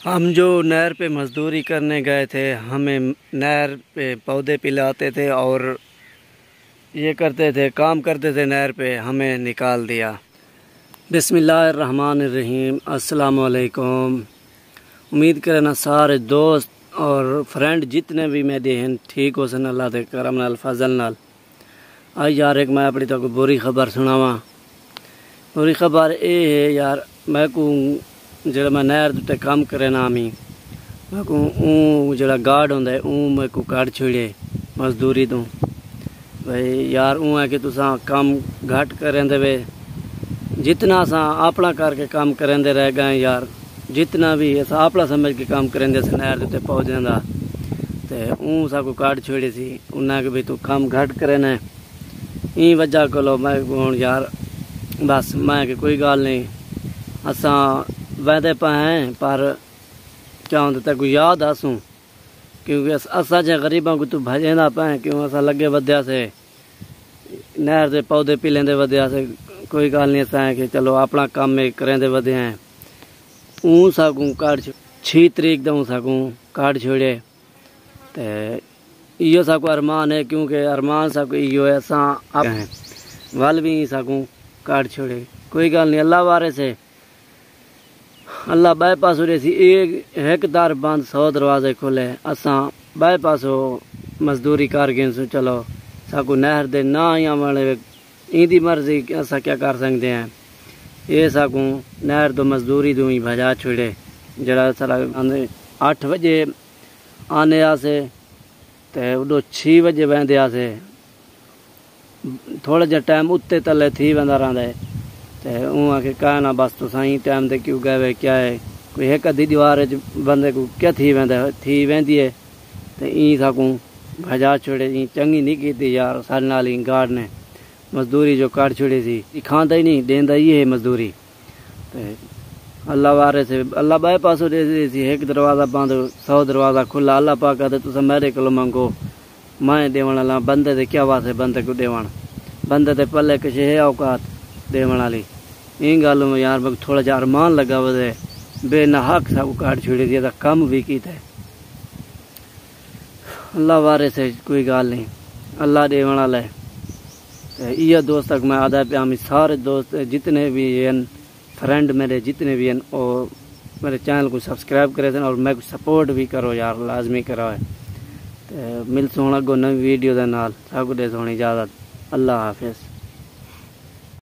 ہم جو نہر پہ مزدوری کرنے گئے تھے، ہمیں نہر پہ پودے پلاتے تھے اور یہ کرتے تھے، کام کرتے تھے نہر پہ، ہمیں نکال دیا۔ بسم اللہ الرحمن الرحیم۔ السلام علیکم۔ امید کرنا سارے دوست اور فرینڈ جتنے بھی میرے ہیں ٹھیک ہو سن اللہ دے کرم نال فضل نال۔ آج یار ایک میں اپنی تو بری خبر سناواں۔ بری خبر یہ ہے یار، میں کو جڑا میں نہر تے کام کرنا میں کو جڑا گارڈ ہوندا ہے میں کو کاٹ چھڑے مزدوری تو بھائی یار ہے کہ تساں کام گھٹ کریں دے وے، جتنا اساں اپنا کر کے کام کریں دے رہ گئے یار، جتنا بھی اساں اپنا سمجھ کے کام کریں دے نہر تے پودے دا تے سا کو کاٹ چھڑے سی انہاں کہ بھی تو کام گھٹ کرنا ہے۔ این وجہ کولو میں ہن یار بس میں کہ کوئی گل نہیں، اساں وعدے پہ ہیں پر کیا ہوتا تے کو یاد آسوں، کیونکہ اساں جے غریباں کو تو بھجیندا پہ کیوں اساں لگے ودیا سے نہر دے پودے پیلیں دے ودیا سے، کوئی گل نہیں اساں کہ چلو اپنا کام میں کریں دے ودے ہیں۔ سا کو کاٹ 6 تاریخ دا سا کو کاٹ چھوڑے تے ایو سا کو ارمان ہے، کیونکہ ارمان سا کو ایو ہے اساں ول بھی سا کو کاٹ چھوڑے، کوئی گل نہیں، اللہ وارے سے اللہ بائے پاس ہو رہی سی ایک دار بند 100 دروازے کھولے، اساں بائے پاس مزدوری کر گئے سو، چلو ساکو نہر دے نہ یا والے این دی مرضی اساں کیا کر سکتے ہیں۔ یہ ساکو نہر دو مزدوری دو ہی بھجا چھوڑے، جڑا سارا 8 بجے آنے آسے تے اڈو 6 بجے بہندے آسے، تھوڑا جا ٹائم اتنے تلے تھی بندہ رہندا ہے تے کہ کہنا بس تو سائیں ٹائم دے کیوں گئے کیا ہے، کوئی ایک ادھی دیوار بندے کو کیا تھی ویندی ہے تے این ساکوں بھجا چھوڑے۔ چنگی نہیں کیتی یار سارے نال ہی گارڈ نے مزدوری جو کاٹ چھوڑی سی، کھاندا ہی نہیں دیندا ہی ہے مزدوری تے اللہ وارے سے اللہ بائے پاسوں دے سی، ایک دروازہ بند 100 دروازہ کھلا، اللہ پاک کہتے تساں میرے کولوں منگو میں دیون والا، بندے دے کیا واسطے بندے کو دیون، بندے دے پلے کچھ ہے اوقات دیون والی۔ این گل میں یار تھوڑا جا ارمان لگا ودے بے نہ حق سا کو کاٹ چھوڑی دی، کم بھی کیتا ہے اللہ وارے سے، کوئی گل نہیں، اللہ دیون والا ہے۔ یہ دوست تک میں آدھا پہ ہمیں سارے دوست جتنے بھی ہیں فرینڈ میرے جتنے بھی ہیں اور میرے چینل کو سبسکرائب کرے اور میں کو سپورٹ بھی کرو یار، لازمی کرو ہے۔ مل سونا گو نئی ویڈیو دے نال، سب کو دے سونی اجازت، اللہ حافظ۔